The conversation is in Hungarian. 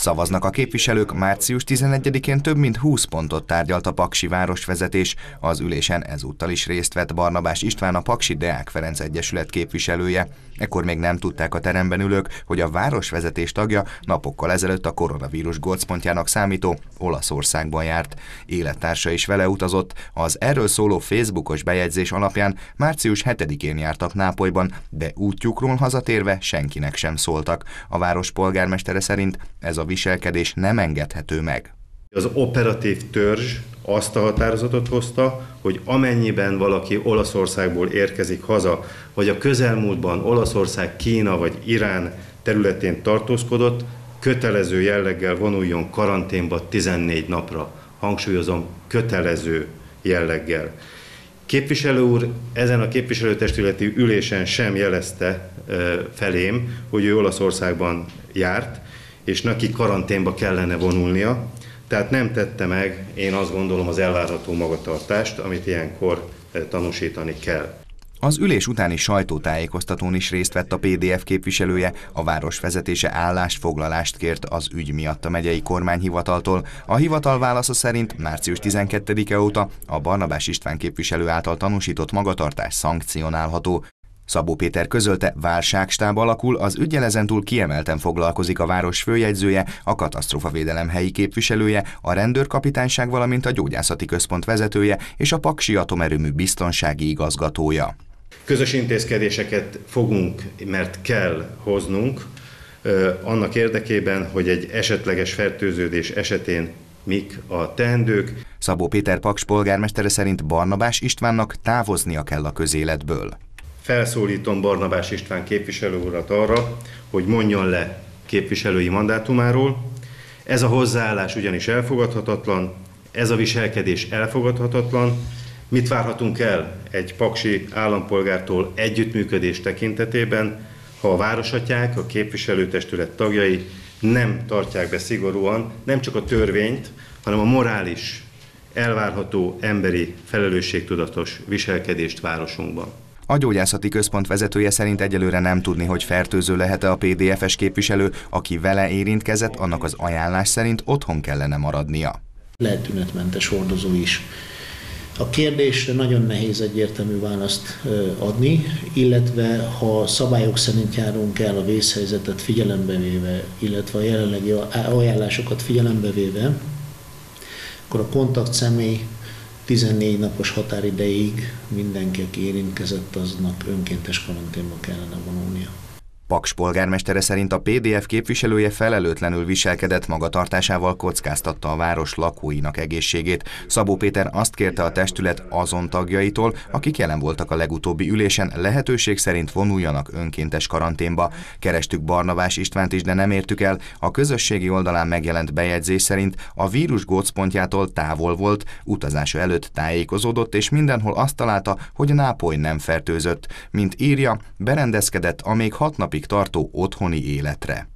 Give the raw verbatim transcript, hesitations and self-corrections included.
Szavaznak a képviselők, március tizenegyedikén több mint húsz pontot tárgyalt a paksi városvezetés. Az ülésen ezúttal is részt vett Barnabás István, a Paksi Deák Ferenc Egyesület képviselője. Ekkor még nem tudták a teremben ülők, hogy a városvezetés tagja napokkal ezelőtt a koronavírus gócpontjának számító Olaszországban járt. Élettársa is vele utazott. Az erről szóló Facebookos bejegyzés alapján március hetedikén jártak Nápolyban, de útjukról hazatérve senkinek sem szóltak. A város polgármestere szerint ez a viselkedés nem engedhető meg. Az operatív törzs azt a határozatot hozta, hogy amennyiben valaki Olaszországból érkezik haza, vagy a közelmúltban Olaszország, Kína vagy Irán területén tartózkodott, kötelező jelleggel vonuljon karanténba tizennégy napra. Hangsúlyozom, kötelező jelleggel. Képviselő úr ezen a képviselőtestületi ülésen sem jelezte felém, hogy ő Olaszországban járt, és neki karanténba kellene vonulnia, tehát nem tette meg, én azt gondolom, az elvárható magatartást, amit ilyenkor tanúsítani kell. Az ülés utáni sajtótájékoztatón is részt vett a pé dé ef képviselője, a város vezetése állásfoglalást kért az ügy miatt a megyei kormányhivataltól. A hivatal válasza szerint március tizenkettedike óta a Barnabás István képviselő által tanúsított magatartás szankcionálható. Szabó Péter közölte, válságstáb alakul, az üggyel ezentúl kiemelten foglalkozik a város főjegyzője, a katasztrófavédelem helyi képviselője, a rendőrkapitányság, valamint a gyógyászati központ vezetője és a Paksi Atomerőmű biztonsági igazgatója. Közös intézkedéseket fogunk, mert kell hoznunk, annak érdekében, hogy egy esetleges fertőződés esetén mik a teendők. Szabó Péter Paks polgármestere szerint Barnabás Istvánnak távoznia kell a közéletből. Felszólítom Barnabás István képviselő urat arra, hogy mondjon le képviselői mandátumáról. Ez a hozzáállás ugyanis elfogadhatatlan, ez a viselkedés elfogadhatatlan. Mit várhatunk el egy paksi állampolgártól együttműködés tekintetében, ha a városatyák, a képviselőtestület tagjai nem tartják be szigorúan nem csak a törvényt, hanem a morális, elvárható emberi, felelősségtudatos viselkedést városunkban. A gyógyászati központ vezetője szerint egyelőre nem tudni, hogy fertőző lehet-e a pé dé ef-es képviselő, aki vele érintkezett, annak az ajánlás szerint otthon kellene maradnia. Lehet tünetmentes hordozó is. A kérdésre nagyon nehéz egyértelmű választ adni, illetve ha szabályok szerint járunk el a vészhelyzetet figyelembe véve, illetve a jelenlegi ajánlásokat figyelembe véve, akkor a kontaktszemély tizennégy napos határideig mindenki, aki érintkezett, aznak önkéntes karanténba kellene vonulnia. Paks polgármestere szerint a pé dé ef képviselője felelőtlenül viselkedett, magatartásával kockáztatta a város lakóinak egészségét. Szabó Péter azt kérte a testület azon tagjaitól, akik jelen voltak a legutóbbi ülésen, lehetőség szerint vonuljanak önkéntes karanténba. Kerestük Barnabás Istvánt is, de nem értük el. A közösségi oldalán megjelent bejegyzés szerint a vírus gócpontjától távol volt, utazása előtt tájékozódott, és mindenhol azt találta, hogy Nápoly nem fertőzött. Mint írja, berendezkedett a még hat napig tartó otthoni életre.